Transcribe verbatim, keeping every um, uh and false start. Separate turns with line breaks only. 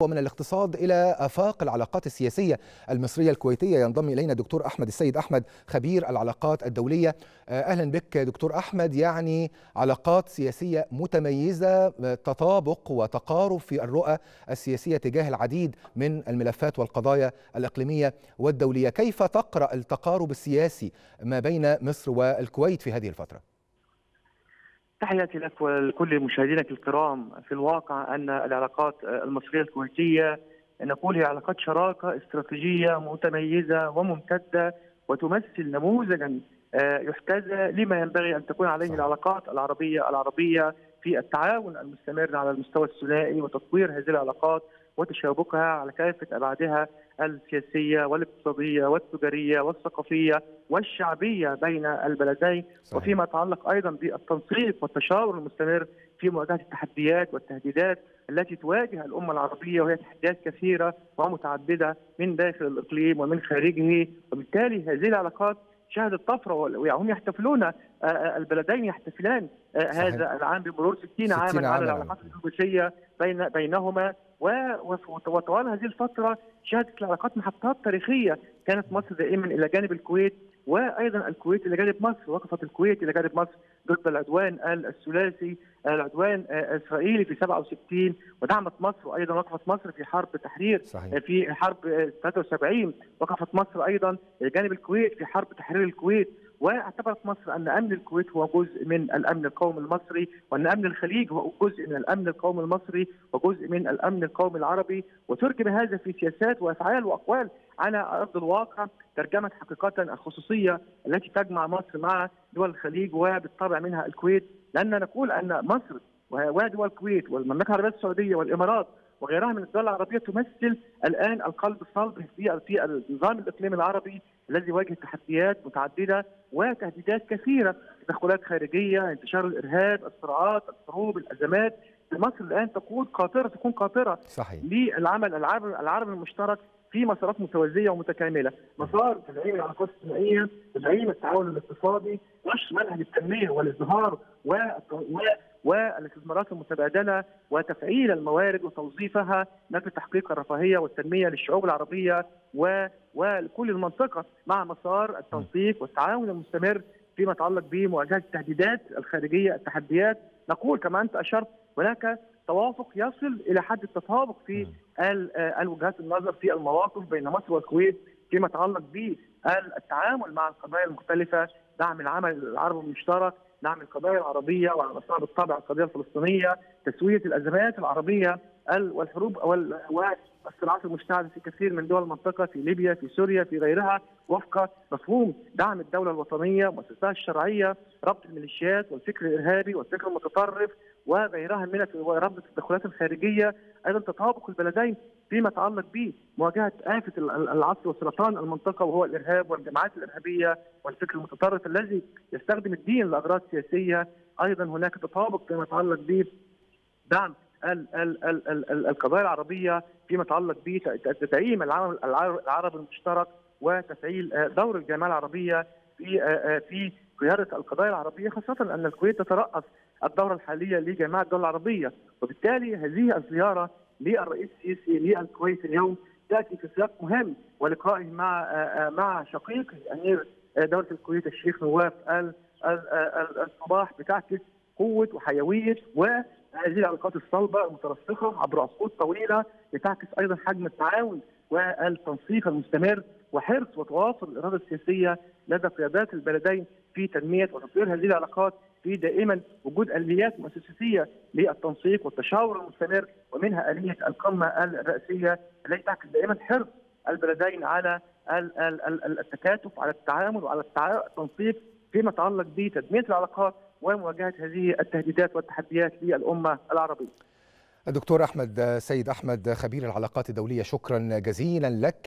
ومن الاقتصاد إلى آفاق العلاقات السياسية المصرية الكويتية ينضم إلينا الدكتور أحمد السيد أحمد خبير العلاقات الدولية. أهلا بك دكتور أحمد. يعني علاقات سياسية متميزة، تطابق وتقارب في الرؤى السياسية تجاه العديد من الملفات والقضايا الإقليمية والدولية. كيف تقرأ التقارب السياسي ما بين مصر والكويت في هذه الفترة؟
تحياتي لك ولكل مشاهدينك الكرام. في الواقع أن العلاقات المصرية الكويتية نقول هي علاقات شراكة استراتيجية متميزة وممتدة، وتمثل نموذجا يحتذى لما ينبغي أن تكون عليه العلاقات العربية العربية في التعاون المستمر على المستوى الثنائي وتطوير هذه العلاقات وتشابكها على كافة أبعادها السياسية والاقتصادية والتجارية والثقافية والشعبية بين البلدين. صحيح. وفيما يتعلق أيضا بالتنسيق والتشاور المستمر في مواجهة التحديات والتهديدات التي تواجه الأمة العربية، وهي تحديات كثيرة ومتعددة من داخل الإقليم ومن خارجه. وبالتالي هذه العلاقات شهدت طفرة، وهم يحتفلون، البلدين يحتفلان هذا العام بمرور ستين عاما على العلاقات الدبلوماسية بين بينهما. وطوال هذه الفترة شهدت العلاقات محطات تاريخية. كانت مصر دائما إلى جانب الكويت، وأيضا الكويت إلى جانب مصر. وقفت الكويت إلى جانب مصر ضد العدوان الثلاثي، العدوان الإسرائيلي في سبعة وستين، ودعمت مصر. وأيضا وقفت مصر في حرب تحرير. صحيح. في حرب ثلاثة وسبعين وقفت مصر أيضا إلى جانب الكويت في حرب تحرير الكويت. واعتبرت مصر أن أمن الكويت هو جزء من الأمن القومي المصري، وأن أمن الخليج هو جزء من الأمن القومي المصري وجزء من الأمن القومي العربي. وترجم هذا في سياسات وأفعال وأقوال على أرض الواقع. ترجمت حقيقة الخصوصية التي تجمع مصر مع دول الخليج وبالطبع منها الكويت، لأن نقول أن مصر ودول الكويت والمملكة العربية السعودية والإمارات وغيرها من الدول العربية تمثل الآن القلب الصلب في في النظام الإقليمي العربي الذي يواجه تحديات متعددة وتهديدات كثيرة، تدخلات خارجية، انتشار الإرهاب، الصراعات، الحروب، الأزمات. مصر الآن تكون قاطرة تكون قاطرة
صحيح.
للعمل العربي العربي المشترك في مسارات متوازية ومتكاملة، مسار تدعيم العلاقات الثنائية، تدعيم التعاون الاقتصادي، نشر منهج التنمية والازدهار و والاستثمارات المتبادلة، وتفعيل الموارد وتوظيفها نحو تحقيق الرفاهية والتنمية للشعوب العربية و... ولكل المنطقة، مع مسار التنسيق والتعاون المستمر فيما يتعلق بمواجهة التهديدات الخارجية، التحديات. نقول كما أنت أشرت هناك توافق يصل إلى حد التطابق في الوجهات النظر في المواقف بين مصر والكويت فيما يتعلق بالتعامل مع القضايا المختلفة، دعم العمل العربي المشترك، دعم القضايا العربية وعلى رأسها بالطبع القضية الفلسطينية، تسوية الأزمات العربية والحروب والصراعات المشتعلة في كثير من دول المنطقة، في ليبيا، في سوريا، في غيرها، وفق مفهوم دعم الدولة الوطنية ومؤسساتها الشرعية، ربط الميليشيات والفكر الإرهابي والفكر المتطرف وغيرها من ربط التدخلات الخارجية. أيضا تطابق البلدين فيما يتعلق بمواجهة آفة العصر وسرطان المنطقة، وهو الإرهاب والجماعات الإرهابية والفكر المتطرف الذي يستخدم الدين لأغراض سياسية. أيضا هناك تطابق فيما يتعلق بدعم القضايا العربية فيما يتعلق بتدعيم العمل العربي المشترك وتفعيل دور الجامعة العربية في في قيادة القضايا العربية، خاصة أن الكويت تترأس الدورة الحالية لجامعة الدول العربية. وبالتالي هذه الزيارة للرئيس السيسي للكويت اليوم تأتي في سياق مهم، ولقائه مع مع شقيقه أمير دولة الكويت الشيخ نواف الصباح بتعكس قوة وحيوية وهذه العلاقات الصلبة المترسخة عبر عقود طويلة، لتعكس أيضا حجم التعاون والتنسيق المستمر وحرص وتواصل الإرادة السياسية لدى قيادات البلدين في تنمية وتطوير هذه العلاقات، في دائما وجود آليات مؤسسية للتنسيق والتشاور المستمر، ومنها آلية القمة الرئاسية التي تعكس دائما حرص البلدين على التكاتف، على التعامل وعلى التنسيق فيما يتعلق بتنمية العلاقات ومواجهة هذه التهديدات والتحديات للأمة العربية.
الدكتور أحمد سيد أحمد خبير العلاقات الدولية، شكرا جزيلا لك.